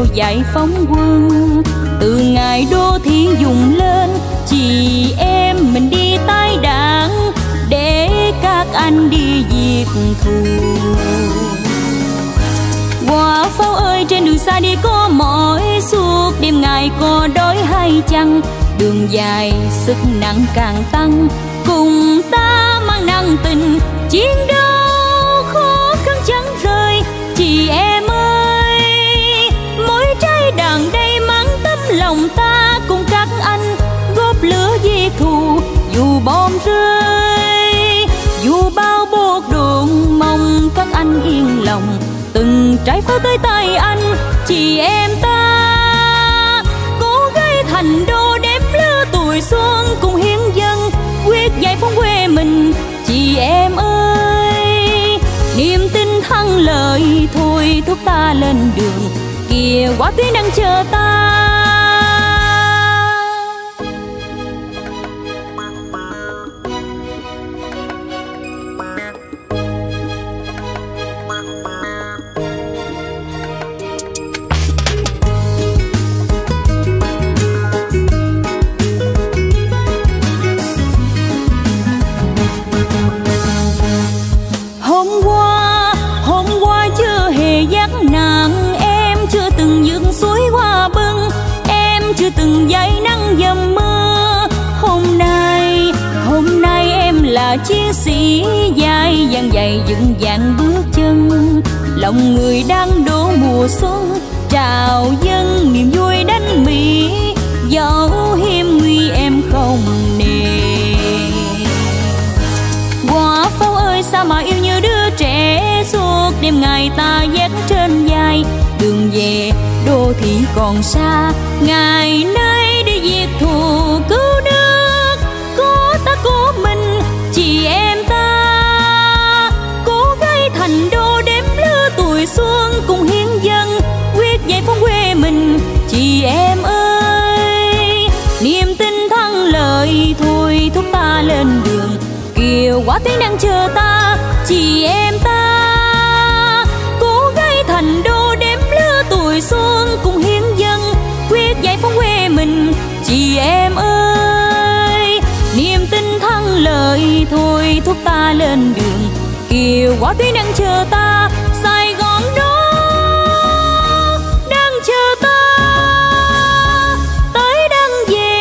giải phóng quân. Từ ngày đô thị dùng lên, chị em mình đi tái đảng để các anh đi diệt thù. Quả pháo ơi trên đường xa đi có mỏi, suốt đêm ngày có đói hay chăng? Đường dài sức nặng càng tăng, cùng ta mang nặng tình chiến đấu khó khăn chẳng rời. Chị em ơi, mỗi trái đàn đây mang tấm lòng ta, cùng các anh góp lửa diệt thù. Dù bom rơi, dù bao bột đụng, mong các anh yên lòng. Từng trái pháo tới tay anh, chị em ta cố gắng thành đô đếm lứa tuổi xuân, cùng hiến dân quyết giải phóng quê mình. Chị em ơi, niềm tin thắng lợi thôi thúc ta lên đường, kìa quả tuyến đang chờ ta. Từng giây nắng dầm mưa, hôm nay em là chiến sĩ dài dang dày vững vàng bước chân. Lòng người đang đổ mùa xuân, trào dâng niềm vui đánh Mỹ, dẫu hiểm nguy em không nề. Quả pháo ơi sao mà yêu như đứa trẻ, suốt đêm ngày ta dắt trên vai. Đường về đô thị còn xa, ngày nay đi diệt thù cứu nước. Có ta có mình, chị em ta cố gắng thành đô đếm lứa tuổi xuân, cùng hiến dân quyết giải phóng quê mình. Chị em ơi, niềm tin thắng lợi thôi thúc ta lên đường, kìa quả tuyến đang chờ ta. Chị em ta cố gắng thành đô đếm lứa tuổi xuân, cùng hiến dân quyết giải phóng quê mình. Chị em ơi, niềm tin thắng lợi thôi thúc ta lên đường, kìa quả tuyến đang chờ ta. Sài Gòn đó đang chờ ta tới đang về.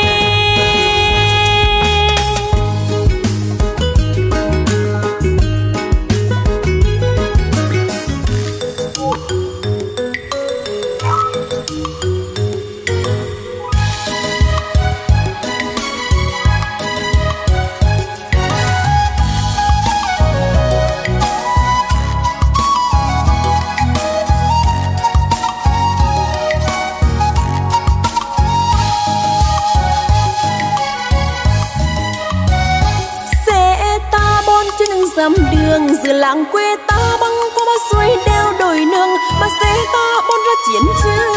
dặm đường giữa làng quê ta băng qua bao suối đeo đồi nương mà xe ta bôn ra chiến trường.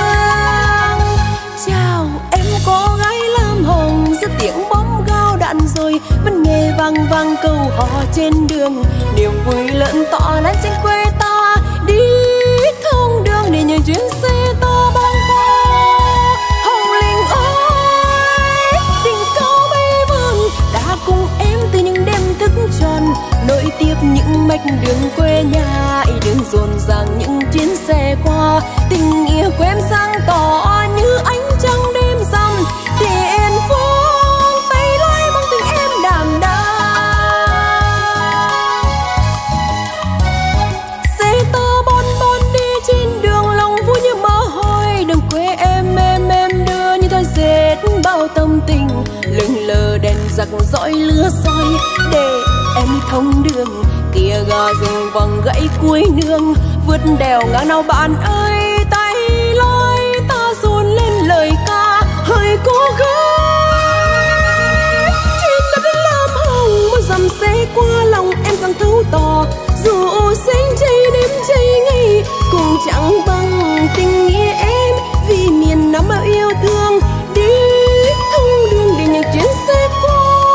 Chào em có gái lam hồng giữa tiếng bom gao đạn rồi vẫn nghe vang vang câu hò trên đường. Niềm vui lợn tỏ lan trên quê ta đi thông đường để nhờ chuyến xe ta băng qua. Hồng Linh ơi tình cao bay vươn đã cùng em từ những đêm thức tròn nối tiếp những mạch đường quê nhà. Đường rộn ràng những chuyến xe qua tình nghĩa của em sáng tỏ như ánh trăng đêm rằm tiền phương tay lái mong tình em đảm đang. Xe ta bon bon đi trên đường lòng vui như mơ hồi đường quê em đưa như thoi dệt bao tâm tình lững lờ đèn giặc dõi lửa soi để em thông đường kia gà rừng vòng gãy cuối nương vượt đèo ngang nào bạn ơi tay lái ta dồn lên lời ca hơi cố gắng trên đất lam hồng một dặm xe qua lòng em càng thấu tỏ dù sinh cháy đêm cháy ngày cũng chẳng bằng tình nghĩa em vì miền Nam bao yêu thương đi thông đường để những chuyến xe qua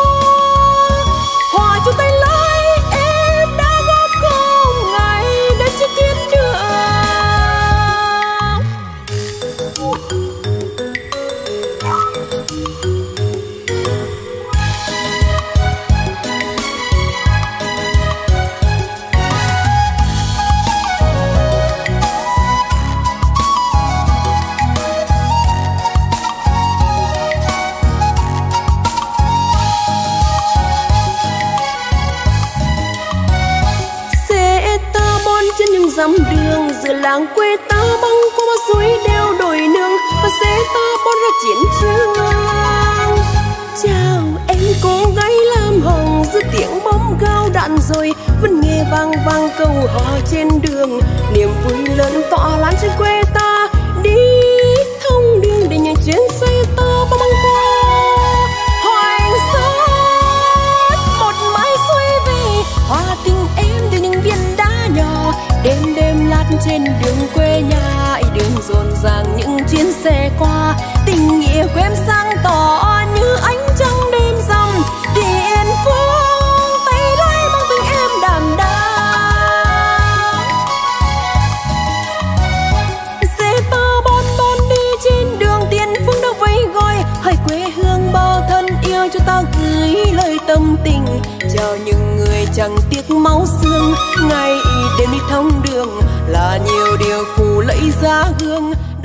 hòa chung tay lái em đã góp công ngày đã trên tuyến đường. làng quê ta băng qua bao suối đeo đồi nương và xe ta bón ra chiến trường. Chào em cô gái lam hồng, giữa tiếng bom gao đạn rồi vẫn nghe vang vang câu hò trên đường. Niềm vui lớn tỏa lan trên quê ta, đi thông đường để những chuyến xe ta băng qua hoành sốt một mái xuôi về. Hoa tình em từ những viên đá nhỏ, đêm đêm lát trên đường quê nhà, đường rộn ràng những chuyến xe qua. Tình nghĩa của em sáng tỏ như ánh trăng đêm rằm, tiền phương tay lái mang tình em đàm đam. Xe ta bon bon đi trên đường, tiền phương đã vẫy gọi hỏi quê hương bao thân yêu, cho ta gửi lời tâm tình chào những người chẳng tiếc máu xương. Ngày đêm đi thông đường là nhiều điều phù lẫy giá hương.